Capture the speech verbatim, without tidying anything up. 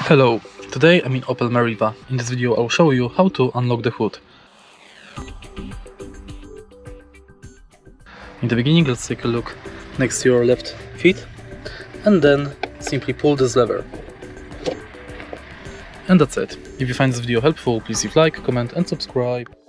Hello, today I'm in Opel Meriva. In this video I'll show you how to unlock the hood. In the beginning, let's take a look next to your left feet and then simply pull this lever. And that's it. If you find this video helpful, please leave a like, comment and subscribe.